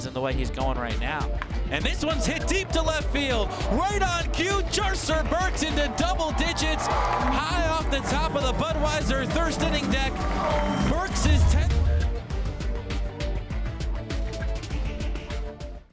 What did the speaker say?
in the way he's going right now. And this one's hit deep to left field. Right on cue, Jarcer Burks into double digits. High off the top of the Budweiser third inning deck.